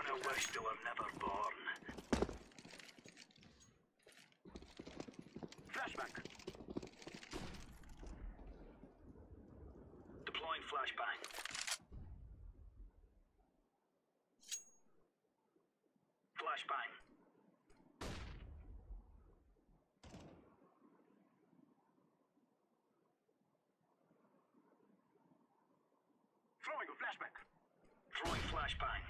I wish they were never born. Flashback. Deploying flashbang. Flashbang. Throwing a flashback. Throwing flashbang.